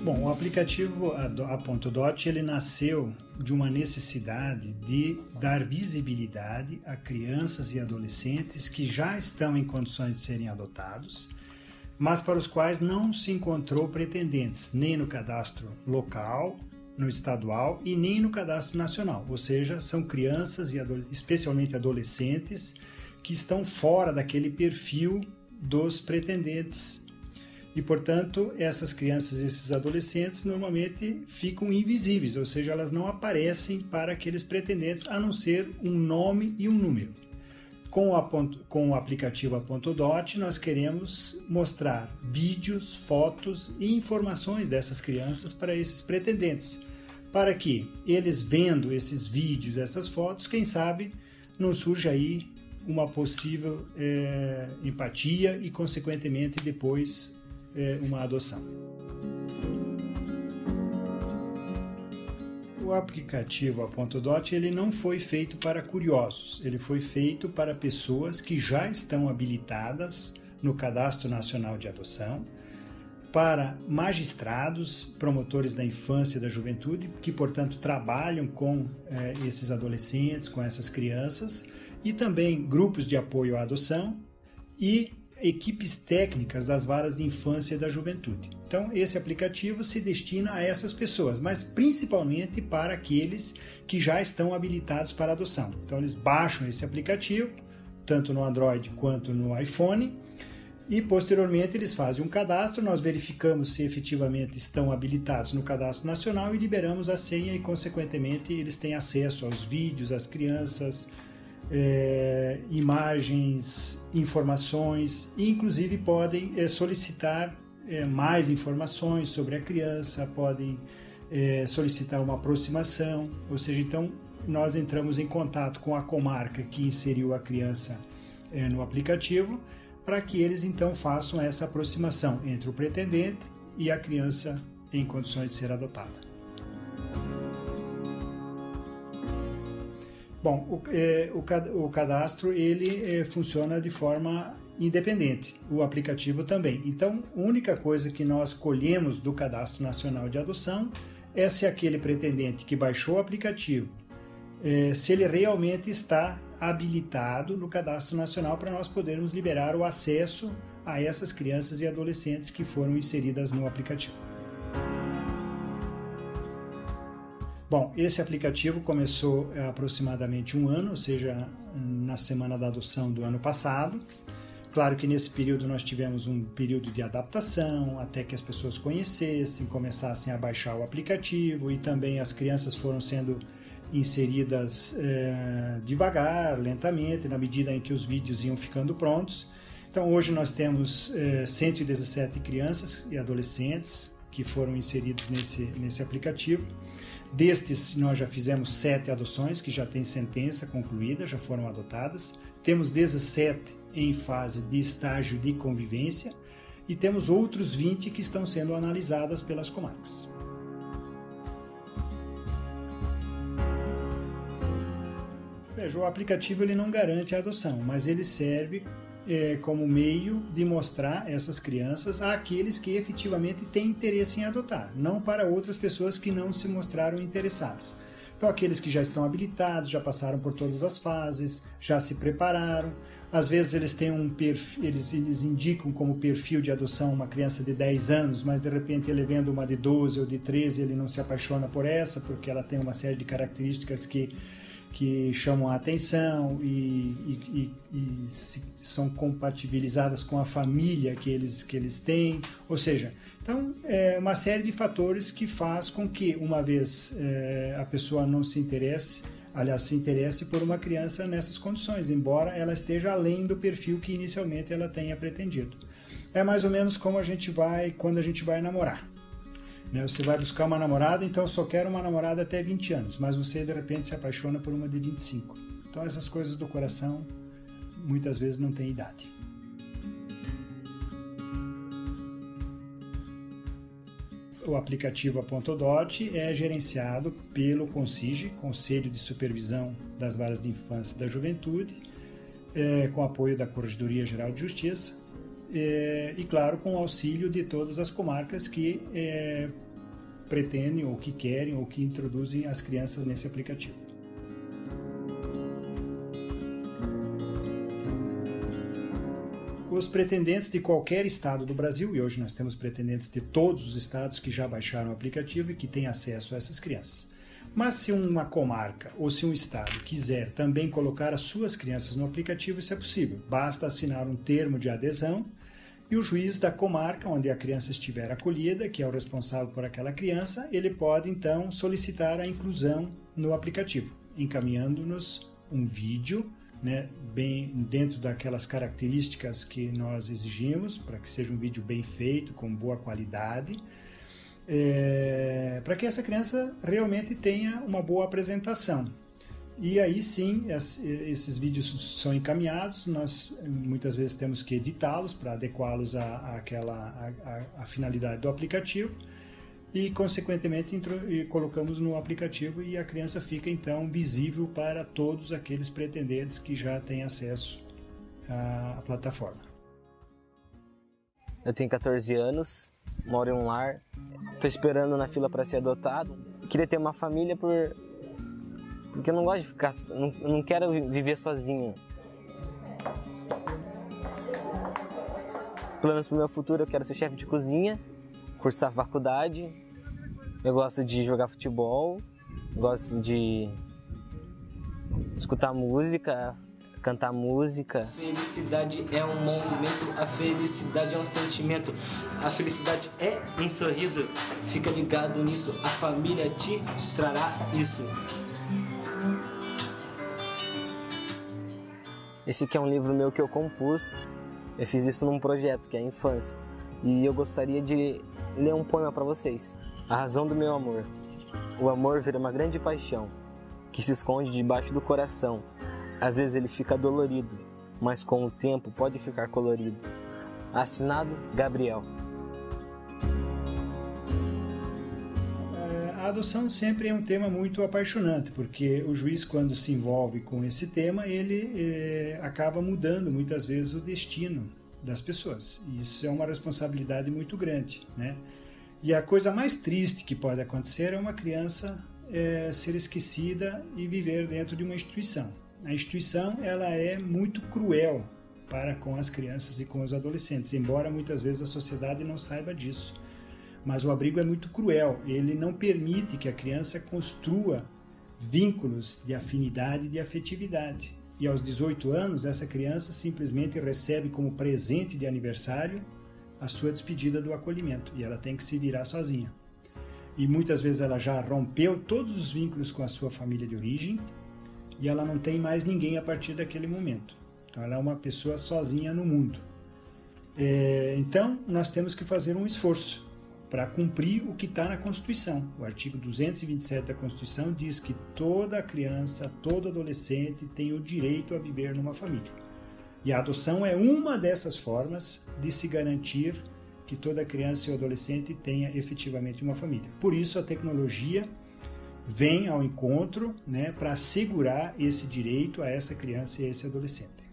Bom, o aplicativo A.Dot ele nasceu de uma necessidade de dar visibilidade a crianças e adolescentes que já estão em condições de serem adotados, mas para os quais não se encontrou pretendentes, nem no cadastro local, no estadual e nem no cadastro nacional. Ou seja, são crianças e especialmente adolescentes que estão fora daquele perfil dos pretendentes. E, portanto, essas crianças e esses adolescentes normalmente ficam invisíveis, ou seja, elas não aparecem para aqueles pretendentes, a não ser um nome e um número. Com o aplicativo A.Dot, nós queremos mostrar vídeos, fotos e informações dessas crianças para esses pretendentes, para que eles vendo esses vídeos, essas fotos, quem sabe não surja aí uma possível empatia e, consequentemente, depois uma adoção. O aplicativo A.Dot ele não foi feito para curiosos, ele foi feito para pessoas que já estão habilitadas no Cadastro Nacional de Adoção, para magistrados, promotores da infância e da juventude, que, portanto, trabalham com esses adolescentes, com essas crianças, e também grupos de apoio à adoção e equipes técnicas das varas de infância e da juventude. Então, esse aplicativo se destina a essas pessoas, mas principalmente para aqueles que já estão habilitados para adoção. Então, eles baixam esse aplicativo, tanto no Android quanto no iPhone, e posteriormente eles fazem um cadastro, nós verificamos se efetivamente estão habilitados no cadastro nacional e liberamos a senha e, consequentemente, eles têm acesso aos vídeos, às crianças, imagens, informações, e inclusive podem solicitar mais informações sobre a criança, podem solicitar uma aproximação, ou seja, então nós entramos em contato com a comarca que inseriu a criança no aplicativo, para que eles então façam essa aproximação entre o pretendente e a criança em condições de ser adotada. Bom, o cadastro ele funciona de forma independente, o aplicativo também. Então, a única coisa que nós colhemos do Cadastro Nacional de Adoção é se aquele pretendente que baixou o aplicativo, se ele realmente está habilitado no Cadastro Nacional para nós podermos liberar o acesso a essas crianças e adolescentes que foram inseridas no aplicativo. Bom, esse aplicativo começou há aproximadamente um ano, ou seja, na semana da adoção do ano passado. Claro que nesse período nós tivemos um período de adaptação, até que as pessoas conhecessem, começassem a baixar o aplicativo, e também as crianças foram sendo inseridas devagar, lentamente, na medida em que os vídeos iam ficando prontos. Então hoje nós temos 117 crianças e adolescentes que foram inseridos nesse aplicativo. Destes, nós já fizemos 7 adoções que já têm sentença concluída, já foram adotadas. Temos 17 em fase de estágio de convivência e temos outros 20 que estão sendo analisadas pelas comarcas. Veja, o aplicativo ele não garante a adoção, mas ele serve como meio de mostrar essas crianças àqueles que efetivamente têm interesse em adotar, não para outras pessoas que não se mostraram interessadas. Então, aqueles que já estão habilitados, já passaram por todas as fases, já se prepararam. Às vezes eles têm um perfil, eles indicam como perfil de adoção uma criança de 10 anos, mas de repente ele vendo uma de 12 ou de 13, ele não se apaixona por essa, porque ela tem uma série de características que chamam a atenção e são compatibilizadas com a família que eles têm. Ou seja, então é uma série de fatores que faz com que, uma vez a pessoa não se interesse, aliás, se interesse por uma criança nessas condições, embora ela esteja além do perfil que inicialmente ela tenha pretendido. É mais ou menos como quando a gente vai namorar. Você vai buscar uma namorada, então eu só quero uma namorada até 20 anos, mas você de repente se apaixona por uma de 25. Então essas coisas do coração muitas vezes não têm idade. O aplicativo A.Dot é gerenciado pelo CONSIGE, Conselho de Supervisão das Varas de Infância e da Juventude, com apoio da Corregedoria Geral de Justiça, e claro, com o auxílio de todas as comarcas que pretendem, ou que querem, ou que introduzem as crianças nesse aplicativo. Os pretendentes de qualquer estado do Brasil, e hoje nós temos pretendentes de todos os estados que já baixaram o aplicativo e que têm acesso a essas crianças. Mas se uma comarca ou se um estado quiser também colocar as suas crianças no aplicativo, isso é possível. Basta assinar um termo de adesão e o juiz da comarca onde a criança estiver acolhida, que é o responsável por aquela criança, ele pode então solicitar a inclusão no aplicativo, encaminhando-nos um vídeo, né, bem dentro daquelas características que nós exigimos, para que seja um vídeo bem feito, com boa qualidade, para que essa criança realmente tenha uma boa apresentação. E aí sim, esses vídeos são encaminhados, nós muitas vezes temos que editá-los para adequá-los à finalidade do aplicativo e, consequentemente, colocamos no aplicativo e a criança fica, então, visível para todos aqueles pretendentes que já têm acesso à plataforma. Eu tenho 14 anos, moro em um lar, estou esperando na fila para ser adotado. Queria ter uma família porque eu não gosto de ficar, eu não quero viver sozinho. Planos para o meu futuro, eu quero ser chefe de cozinha, cursar faculdade. Eu gosto de jogar futebol, gosto de escutar música, cantar música. Felicidade é um momento, a felicidade é um sentimento, a felicidade é um sorriso. Fica ligado nisso, a família te trará isso. Esse aqui é um livro meu que eu compus, eu fiz isso num projeto que é a infância. E eu gostaria de ler um poema para vocês. A razão do meu amor. O amor vira uma grande paixão, que se esconde debaixo do coração. Às vezes ele fica dolorido, mas com o tempo pode ficar colorido. Assinado, Gabriel. A adoção sempre é um tema muito apaixonante, porque o juiz, quando se envolve com esse tema, ele acaba mudando muitas vezes o destino das pessoas. E isso é uma responsabilidade muito grande, né? E a coisa mais triste que pode acontecer é uma criança ser esquecida e viver dentro de uma instituição. A instituição ela é muito cruel para com as crianças e com os adolescentes, embora muitas vezes a sociedade não saiba disso. Mas o abrigo é muito cruel, ele não permite que a criança construa vínculos de afinidade e de afetividade. E aos 18 anos, essa criança simplesmente recebe como presente de aniversário a sua despedida do acolhimento, e ela tem que se virar sozinha. E muitas vezes ela já rompeu todos os vínculos com a sua família de origem, e ela não tem mais ninguém a partir daquele momento. Então ela é uma pessoa sozinha no mundo. Então nós temos que fazer um esforço para cumprir o que está na Constituição. O artigo 227 da Constituição diz que toda criança, todo adolescente tem o direito a viver numa família. E a adoção é uma dessas formas de se garantir que toda criança e adolescente tenha efetivamente uma família. Por isso a tecnologia vem ao encontro, né, para assegurar esse direito a essa criança e a esse adolescente.